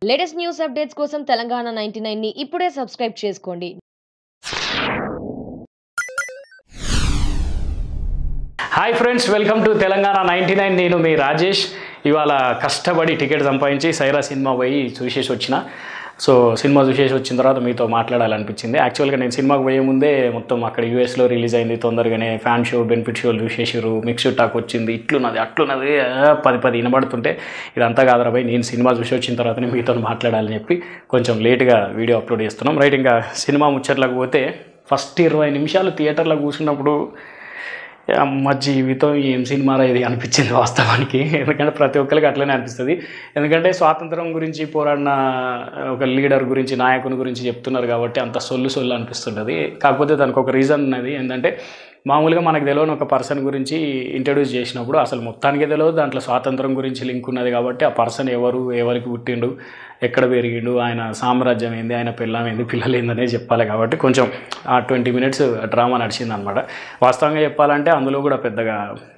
Latest news updates కోసం తెలంగాణ 99 ని ఇప్పుడే సబ్స్క్రైబ్ చేసుకోండి. Hi friends, welcome to Telangana 99. నేను మీ రాజేష్. ఇవాళ కష్టపడి టికెట్ సంపాదించి సైరా సినిమా పోయి చూసేసి వచ్చిన. సినిమా చూసేసి వచ్చిన తర్వాత మీతో మాట్లాడాలనిపించింది. యాక్చువల్గా నేను సినిమాకి పోయే ముందే మొత్తం అక్కడ యూఎస్లో రిలీజ్ అయింది, తొందరగానే ఫ్యాన్ షో బెనిఫిట్ షోలు చూసేసారు, మిక్స్డ్ టాక్ వచ్చింది, ఇట్లున్నది అట్లున్నది పది వినబడుతుంటే ఇదంతా కాదురా భయ్, నేను సినిమా చూసి వచ్చిన తర్వాతనే మీతో మాట్లాడాలని చెప్పి కొంచెం లేట్గా వీడియో అప్లోడ్ చేస్తున్నాం. రైట్, ఇంకా సినిమా ముచ్చట్లకు పోతే ఫస్ట్ 20 నిమిషాలు థియేటర్లో కూర్చున్నప్పుడు మా జీవితం ఏం సినిమారా ఇది అనిపించింది వాస్తవానికి. ఎందుకంటే ప్రతి ఒక్కరికి అట్లనే అనిపిస్తుంది. ఎందుకంటే స్వాతంత్రం గురించి పోరాడిన ఒక లీడర్ గురించి, నాయకుని గురించి చెప్తున్నారు కాబట్టి అంత సొల్లు అనిపిస్తుంటుంది. కాకపోతే దానికి ఒక రీజన్ ఉన్నది. ఏంటంటే మామూలుగా మనకు తెలియని ఒక పర్సన్ గురించి ఇంట్రడ్యూస్ చేసినప్పుడు అసలు మొత్తానికే తెలియదు, దాంట్లో స్వాతంత్రం గురించి లింక్ ఉన్నది కాబట్టి ఆ పర్సన్ ఎవరికి పుట్టిండు, ఎక్కడ పెరిగిండు, ఆయన సామ్రాజ్యం ఏంది, ఆయన పిల్లం ఏంది, పిల్లలు ఏందనే చెప్పాలి. కాబట్టి కొంచెం ఆ 20 మినిట్స్ డ్రామా నడిచింది అనమాట. వాస్తవంగా చెప్పాలంటే అందులో కూడా పెద్దగా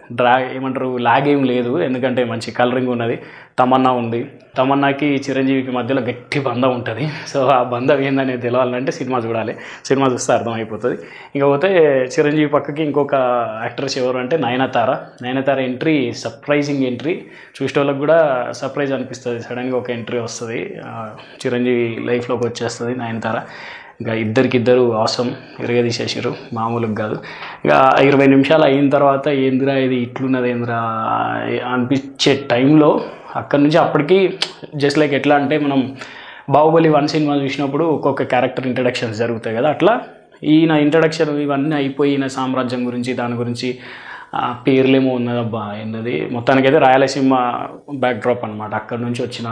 లాగ్ ఏం లేదు. ఎందుకంటే మంచి కలరింగ్ ఉన్నది, తమన్నా ఉంది, తమన్నాకి చిరంజీవికి మధ్యలో గట్టి బంధం ఉంటుంది. ఆ బంధం ఏందనేది తెలవాలంటే సినిమా చూడాలి, సినిమా చూస్తే అర్థమైపోతుంది. ఇంకపోతే చిరంజీవి పక్కకి ఇంకొక యాక్ట్రెస్ ఎవరు అంటే నయనతార ఎంట్రీ సర్ప్రైజింగ్ ఎంట్రీ. చూసేటోళ్ళకి కూడా సర్ప్రైజ్ అనిపిస్తుంది, సడన్గా ఒక ఎంట్రీ వస్తుంది, చిరంజీవి లైఫ్లోకి వచ్చేస్తుంది నయనతార. ఇంకా ఇద్దరు ఆసం ఎరగదీసేసారు, మామూలుగా కాదు. ఇంకా 20 నిమిషాలు అయిన తర్వాత ఏందిరా ఇది ఇట్లున్నది ఏందిరా అనిపించే టైంలో అక్కడి నుంచి అప్పటికి జస్ట్ లైక్ ఎట్లా అంటే మనం బాహుబలి 1 సినిమా చూసినప్పుడు ఒక్కొక్క క్యారెక్టర్ ఇంట్రడక్షన్స్ జరుగుతాయి కదా, అట్లా ఈయన ఇంట్రడక్షన్ ఇవన్నీ అయిపోయి ఈయన సామ్రాజ్యం గురించి దాని గురించి పేర్లేమో ఉన్నదబ్బా ఏంటది. మొత్తానికైతే రాయలసీమ బ్యాక్డ్రాప్ అనమాట. అక్కడి నుంచి వచ్చిన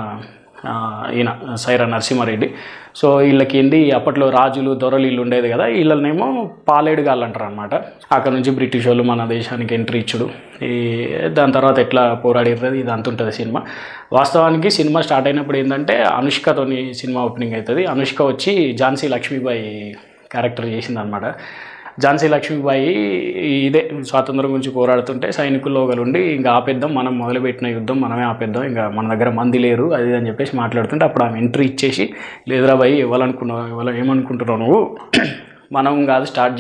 ఈయన సైరా నరసింహారెడ్డి. వీళ్ళకి ఏంది అప్పట్లో రాజులు దొరలు ఇల్లు ఉండేది కదా, వీళ్ళనేమో పాలేడుగాళ్ళు అంటారు అనమాట. అక్కడ నుంచి బ్రిటిష్ వాళ్ళు మన దేశానికి ఎంట్రీ ఇచ్చుడు, దాని తర్వాత ఎట్లా పోరాడిర్రది ఇది అంత ఉంటుంది సినిమా. వాస్తవానికి సినిమా స్టార్ట్ అయినప్పుడు ఏంటంటే అనుష్కతోని సినిమా ఓపెనింగ్ అవుతుంది. అనుష్క వచ్చి ఝాన్సీ లక్ష్మీబాయి క్యారెక్టర్ చేసిందనమాట. ఝాన్సీ లక్ష్మీబాయి ఇదే స్వాతంత్రం గురించి పోరాడుతుంటే సైనికుల్లో ఒకరుండి ఇంకా ఆపేద్దాం, మనం మొదలుపెట్టిన యుద్ధం మనమే ఆపేద్దాం, ఇంకా మన దగ్గర మంది లేరు అది అని చెప్పేసి మాట్లాడుతుంటే అప్పుడు ఆమె ఎంట్రీ ఇచ్చేసి, లేదురా బాయ్ ఏమనుకుంటున్నావు నువ్వు, మనం కాదు స్టార్ట్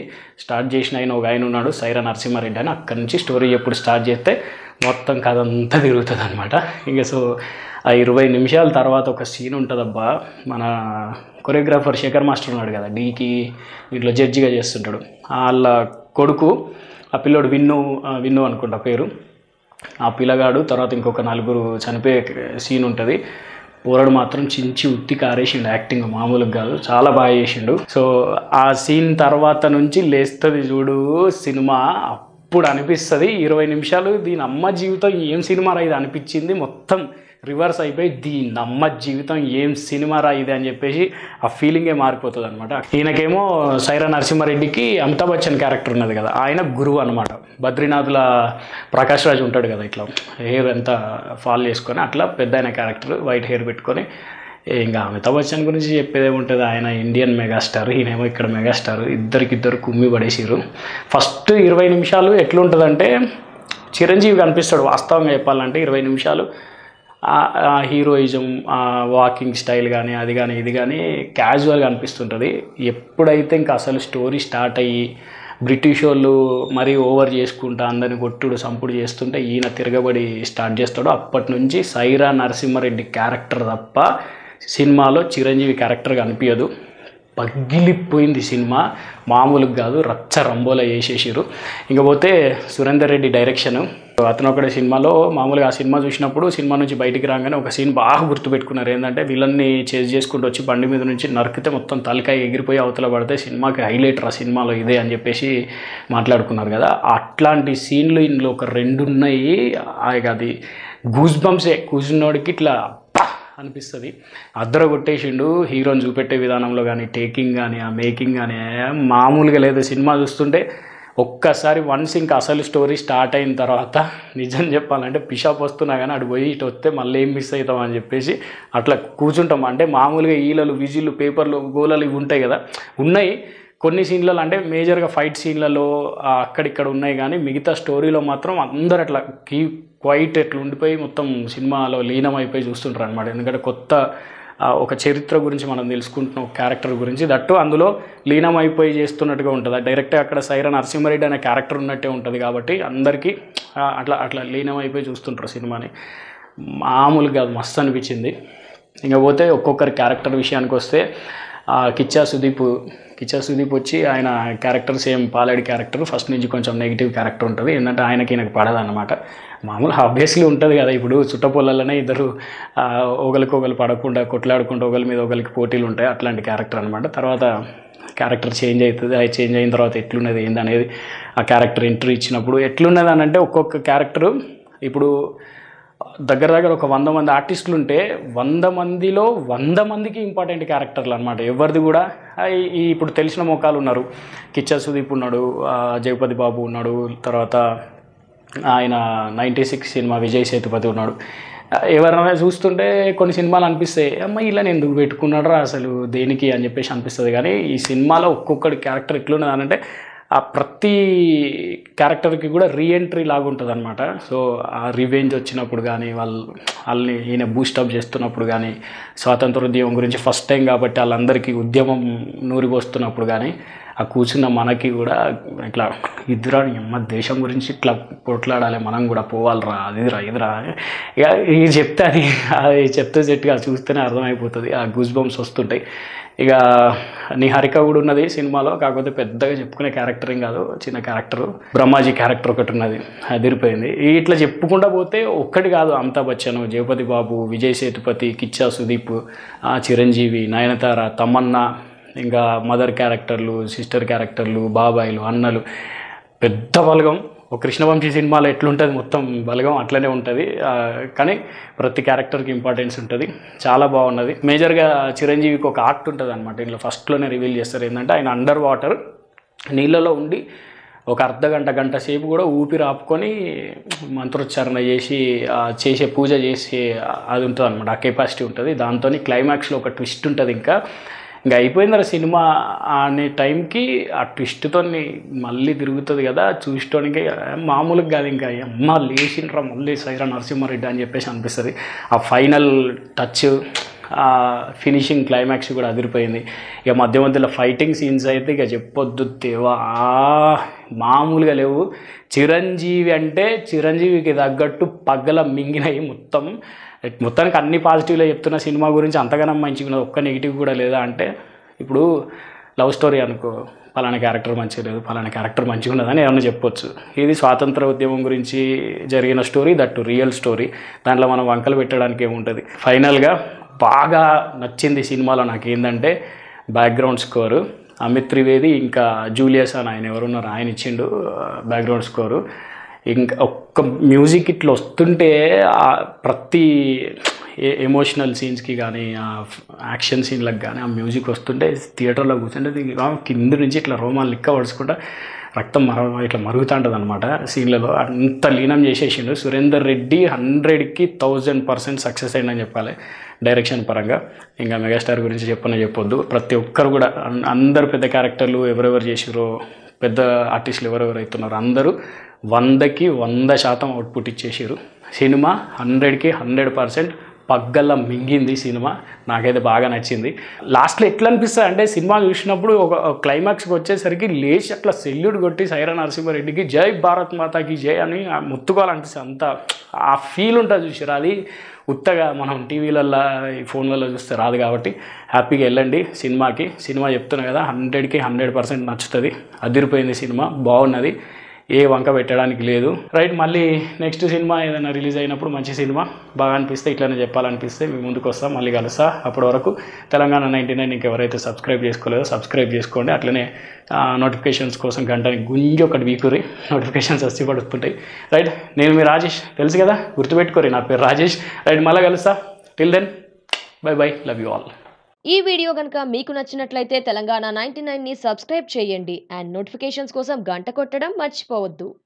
చేసిన ఒక ఆయన ఉన్నాడు సైరా నరసింహారెడ్డి అని. అక్కడి నుంచి స్టోరీ ఎప్పుడు స్టార్ట్ చేస్తే మొత్తం కథ అంతా తిరుగుతుంది అనమాట. ఇంకా ఆ 20 నిమిషాల తర్వాత ఒక సీన్ ఉంటుందబ్బా. మన కొరియోగ్రాఫర్ శేఖర్ మాస్టర్ ఉన్నాడు కదా, డీకి వీటిలో జడ్జిగా చేస్తుంటాడు, వాళ్ళ కొడుకు ఆ పిల్లోడు విన్ను అనుకుంటా పేరు, ఆ పిల్లగాడు తర్వాత ఇంకొక 4 చనిపోయే సీన్ ఉంటుంది. పోరాడు మాత్రం చించి ఉత్తి కారేసిండు, యాక్టింగ్ మామూలుగా కాదు, చాలా బాగా చేసిండు. ఆ సీన్ తర్వాత నుంచి లేస్తుంది చూడు సినిమా, అప్పుడు అనిపిస్తుంది 20 నిమిషాలు దీని అమ్మ జీవితం ఏం సినిమా రా ఇది అనిపించింది. మొత్తం రివర్స్ అయిపోయి దీని అమ్మ జీవితం ఏం సినిమా రా ఇది అని చెప్పేసి ఆ ఫీలింగే మారిపోతుంది అనమాట. ఈయనకేమో సైరా నరసింహారెడ్డికి అమితాబ్ బచ్చన్ క్యారెక్టర్ ఉన్నది కదా, ఆయన గురువు అనమాట. బద్రీనాథ్ల ప్రకాష్ రాజ్ ఉంటాడు కదా, ఇట్లా హెయిర్ అంతా ఫాల్ చేసుకొని అట్లా పెద్ద ఆయన క్యారెక్టర్, వైట్ హెయిర్ పెట్టుకొని. ఇంకా అమితాబ్ బచ్చన్ గురించి చెప్పేదే ఉంటుంది, ఆయన ఇండియన్ మెగాస్టార్, ఈయనేమో ఇక్కడ మెగాస్టార్. ఇద్దరు కుమ్మి పడేసిరు. ఫస్ట్ 20 నిమిషాలు ఎట్లుంటుందంటే చిరంజీవి కనిపిస్తాడు. వాస్తవంగా చెప్పాలంటే 20 నిమిషాలు హీరోయిజం, వాకింగ్ స్టైల్ కానీ అది కానీ ఇది కానీ క్యాజువల్గా అనిపిస్తుంటుంది. ఎప్పుడైతే ఇంకా అసలు స్టోరీ స్టార్ట్ అయ్యి బ్రిటిష్ వాళ్ళు మరీ ఓవర్ చేసుకుంటా అందరిని కొట్టుడు సంపుడు చేస్తుంటే ఈయన తిరగబడి స్టార్ట్ చేస్తాడు. అప్పటి నుంచి సైరా నరసింహారెడ్డి క్యారెక్టర్ తప్ప సినిమాలో చిరంజీవి క్యారెక్టర్ కనిపించదు. పగిలిపోయింది సినిమా, మామూలుగా కాదు, రచ్చ రంబోలా చేసేసారు. ఇంకపోతే సురేందర్ రెడ్డి డైరెక్షన్, అతను ఒకటే సినిమాలో మామూలుగా ఆ సినిమా చూసినప్పుడు సినిమా నుంచి బయటికి రాగానే ఒక సీన్ బాగా గుర్తుపెట్టుకున్నారు. ఏంటంటే విలన్ని చేజ్ చేసుకుంటూ వచ్చి బండి మీద నుంచి నరికితే మొత్తం తలకాయ ఎగిరిపోయి అవతల పడితే సినిమాకి హైలైట్ రా సినిమాలో ఇదే అని చెప్పేసి మాట్లాడుకున్నారు కదా. అట్లాంటి సీన్లు ఇందులో ఒక 2 ఉన్నాయి. అది గూస్ బంప్సే, కూర్చున్నోడికి ఇట్లా అనిపిస్తుంది. అద్దర కొట్టేసిండు. హీరోని చూపెట్టే విధానంలో కానీ, టేకింగ్ కానీ, ఆ మేకింగ్ కానీ మామూలుగా లేదు. సినిమా చూస్తుంటే ఒక్కసారి వన్స్ ఇంకా అసలు స్టోరీ స్టార్ట్ అయిన తర్వాత నిజం చెప్పాలంటే పిషాప్ వస్తున్నా కానీ అటు పోయి ఇటు వస్తే మళ్ళీ ఏం మిస్ అవుతాం అని చెప్పేసి అట్లా కూర్చుంటాం. అంటే మామూలుగా ఈలలు విజిల్లు పేపర్లు గోలలు ఇవి ఉంటాయి కదా, ఉన్నాయి. కొన్ని సీన్లలో అంటే మేజర్గా ఫైట్ సీన్లలో అక్కడిక్కడ ఉన్నాయి, కానీ మిగతా స్టోరీలో మాత్రం అందరు అట్లా క్వైట్ ఎట్లా ఉండిపోయి మొత్తం సినిమాలో లీనమైపోయి చూస్తుంటారు అనమాట. ఎందుకంటే కొత్త ఒక చరిత్ర గురించి మనం తెలుసుకుంటున్నాం, క్యారెక్టర్ గురించి, దట్టు అందులో లీనమైపోయి చేస్తున్నట్టుగా ఉంటుంది. డైరెక్ట్గా అక్కడ సైరా నరసింహారెడ్డి అనే క్యారెక్టర్ ఉన్నట్టే ఉంటుంది కాబట్టి అందరికీ అట్లా అట్లా లీనమైపోయి చూస్తుంటారు సినిమాని. మామూలుగా మస్తు అనిపించింది. ఇంకా పోతే ఒక్కొక్కరి క్యారెక్టర్ విషయానికి వస్తే కిచ్చా సుదీప్ వచ్చి ఆయన క్యారెక్టర్ సేమ్ పాలేడి క్యారెక్టర్, ఫస్ట్ నుంచి కొంచెం నెగిటివ్ క్యారెక్టర్ ఉంటుంది. ఏంటంటే ఆయనకి నాకు పడదన్నమాట. మామూలు ఆబ్వియస్లీ ఉంటుంది కదా, ఇప్పుడు చుట్టపొల్లలోనే ఇద్దరు ఒకరికొకరు పడకుండా కొట్లాడుకుంటూ ఒకరి మీద ఒకరికి పోటీలు ఉంటాయి, అట్లాంటి క్యారెక్టర్ అనమాట. తర్వాత క్యారెక్టర్ చేంజ్ అవుతుంది, అది చేంజ్ అయిన తర్వాత ఎట్లున్నది ఏందనేది ఆ క్యారెక్టర్ ఎంట్రీ ఇచ్చినప్పుడు ఎట్లున్నది అని అంటే ఒక్కొక్క క్యారెక్టరు ఇప్పుడు దగ్గర ఒక 100 మంది ఆర్టిస్టులు ఉంటే 100 మందిలో 100 మందికి ఇంపార్టెంట్ క్యారెక్టర్లు అనమాట. ఎవరిది కూడా ఇప్పుడు తెలిసిన మొఖాలు ఉన్నారు. కిచ్చా సుదీప్ ఉన్నాడు, జగపతి బాబు ఉన్నాడు, తర్వాత ఆయన 96 సినిమా విజయ్ సేతుపతి ఉన్నాడు. ఎవరైనా చూస్తుంటే కొన్ని సినిమాలు అనిపిస్తాయి, అమ్మ ఇలా ఎందుకు పెట్టుకున్నాడు అసలు దేనికి అని చెప్పేసి అనిపిస్తుంది. కానీ ఈ సినిమాలో ఒక్కొక్కటి క్యారెక్టర్ ఎట్లున్నది అంటే ఆ ప్రతి క్యారెక్టర్కి కూడా రీఎంట్రీ లాగా ఉంటుంది అనమాట. సో ఆ రివెంజ్ వచ్చినప్పుడు కానీ వాళ్ళని ఈయన బూస్టప్ చేస్తున్నప్పుడు కానీ, స్వాతంత్రోద్యమం గురించి ఫస్ట్ టైం కాబట్టి వాళ్ళందరికీ ఉద్యమం నూరిపోస్తున్నప్పుడు కానీ, ఆ కూర్చున్న మనకి కూడా ఇట్లా ఇదిరా అమ్మ దేశం గురించి ఇట్లా కొట్లాడాలి, మనం కూడా పోవాలిరా, అదిరా ఇదిరా ఇక ఇది చెప్తే అది చెప్తే సెట్గా చూస్తేనే అర్థమైపోతుంది. ఆ గూస్ బంప్స్ వస్తుంటాయి. ఇక నిహారిక కూడా ఉన్నది సినిమాలో, కాకపోతే పెద్దగా చెప్పుకునే క్యారెక్టర్ ఏం కాదు, చిన్న క్యారెక్టరు. బ్రహ్మాజీ క్యారెక్టర్ ఒకటి ఉన్నది, అదిరిపోయింది. ఇట్లా చెప్పుకుంటా పోతే ఒక్కటి కాదు, అమితాబ్ బచ్చన్, జగపతి బాబు, విజయ్ సేతుపతి, కిచ్చా సుదీప్, చిరంజీవి, నయనతార, తమన్నా, ఇంకా మదర్ క్యారెక్టర్లు, సిస్టర్ క్యారెక్టర్లు, బాబాయిలు, అన్నలు, పెద్ద బలగం. ఒక కృష్ణవంశీ సినిమాలో ఎట్లుంటుంది మొత్తం బలగం అట్లనే ఉంటుంది. కానీ ప్రతి క్యారెక్టర్కి ఇంపార్టెన్స్ ఉంటుంది, చాలా బాగున్నది. మేజర్గా చిరంజీవికి ఒక ఆర్ట్ ఉంటుంది అనమాట. ఇంట్లో ఫస్ట్లోనే రివీల్ చేస్తారు ఏంటంటే ఆయన అండర్ వాటర్ నీళ్ళలో ఉండి ఒక గంట సేపు కూడా ఊపిరి ఆపుకొని మంత్రోచ్చారణ చేసే పూజ చేసి అది ఉంటుంది అనమాట. ఆ కెపాసిటీ ఉంటుంది. దాంతో క్లైమాక్స్లో ఒక ట్విస్ట్ ఉంటుంది. ఇంకా అయిపోయింది సినిమా అనే టైంకి ఆ ట్విస్ట్తో మళ్ళీ తిరుగుతుంది కదా, చూసుకోవడానికి మామూలుగా కాదు. ఇంకా అమ్మ లేచిండ్రా మళ్ళీ సైరా నరసింహారెడ్డి అని చెప్పేసి అనిపిస్తుంది. ఆ ఫైనల్ టచ్, ఫినిషింగ్ క్లైమాక్స్ కూడా అదిరిపోయింది. ఇక మధ్యలో ఫైటింగ్ సీన్స్ అయితే ఇక చెప్పొద్దు తేవా, మామూలుగా లేవు. చిరంజీవికి తగ్గట్టు పగ్గల మింగినాయి మొత్తానికి అన్ని పాజిటివ్లో చెప్తున్న సినిమా గురించి. అంతగానో మంచిగా ఒక్క నెగిటివ్ కూడా లేదా అంటే, ఇప్పుడు లవ్ స్టోరీ అనుకో, పలానా క్యారెక్టర్ మంచిగా లేదు, పలానా క్యారెక్టర్ మంచిగా ఉన్నదని ఏమన్నా చెప్పొచ్చు. ఇది స్వాతంత్ర ఉద్యమం గురించి జరిగిన స్టోరీ, దట్టు రియల్ స్టోరీ. దాంట్లో మనం వంకలు పెట్టడానికి ఏముంటుంది. ఫైనల్గా బాగా నచ్చింది సినిమాలో నాకు ఏంటంటే బ్యాక్గ్రౌండ్ స్కోరు. అమిత్ త్రివేది ఇంకా జూలియస్ అని ఆయన ఎవరున్నారు ఆయన ఇచ్చిండు బ్యాక్గ్రౌండ్ స్కోరు. ఇంకా ఒక్క మ్యూజిక్ ఇట్లా వస్తుంటే ప్రతి ఎమోషనల్ సీన్స్కి కానీ యాక్షన్ సీన్లకు కానీ ఆ మ్యూజిక్ వస్తుంటే థియేటర్లో కూర్చుంటే కింద నుంచి ఇట్లా రోమాలు లిక్క పడుచుకుంటా రక్తం ఇట్లా మరుగుతూ ఉంటుంది అనమాట సీన్లలో. అంత లీనం చేసేసిండు సురేందర్ రెడ్డి. 100కి 1000% సక్సెస్ అయిందని చెప్పాలి డైరెక్షన్ పరంగా. ఇంకా మెగాస్టార్ గురించి చెప్పొద్దు. ప్రతి ఒక్కరు కూడా అందరు పెద్ద క్యారెక్టర్లు ఎవరెవరు చేసిరో, పెద్ద ఆర్టిస్టులు ఎవరెవరు అవుతున్నారు అందరూ 100కి 100% అవుట్పుట్ ఇచ్చేసారు. సినిమా 100కి 100% పగ్గల్లా మింగింది సినిమా. నాకైతే బాగా నచ్చింది. లాస్ట్లో ఎట్లా అనిపిస్తుంది అంటే సినిమా చూసినప్పుడు ఒక క్లైమాక్స్కి వచ్చేసరికి లేచి అట్లా సెల్యూట్ కొట్టి సైరా నరసింహారెడ్డికి జై భారత్ మాతాకి జై అని ముత్తుకోవాలనిపిస్తుంది. అంత ఆ ఫీల్ ఉంటుంది చూసారు. అది ఉత్తగా మనం టీవీలల్లో ఫోన్లలో చూస్తే రాదు కాబట్టి హ్యాపీగా వెళ్ళండి సినిమాకి. సినిమా చెప్తున్నా కదా 100కి 100% నచ్చుతుంది. అదిరిపోయింది సినిమా, బాగున్నది, ఏ వంక పెట్టడానికి లేదు. రైట్, మళ్ళీ నెక్స్ట్ సినిమా ఏదైనా రిలీజ్ అయినప్పుడు మంచి సినిమా బాగా అనిపిస్తే ఇట్లనే చెప్పాలనిపిస్తే మీ ముందుకు వస్తా, మళ్ళీ కలుస్తా. అప్పటి వరకు తెలంగాణ 99 ఇంకెవరైతే సబ్స్క్రైబ్ చేసుకోలేదో సబ్స్క్రైబ్ చేసుకోండి. అట్లనే నోటిఫికేషన్స్ కోసం గంటని గుంజి ఒకటి వీకురి నోటిఫికేషన్స్ వచ్చి పడుతుంటాయి. రైట్, నేను మీ రాజేష్, తెలుసు కదా, గుర్తుపెట్టుకోరి నా పేరు రాజేష్. రైట్, మళ్ళీ కలుస్తా. Till then bye, love you all. ఈ వీడియో గనుక మీకు నచ్చినట్లయితే తెలంగాణ 99ని సబ్స్క్రైబ్ చేయండి అండ్ నోటిఫికేషన్స్ కోసం గంట కొట్టడం మర్చిపోవద్దు.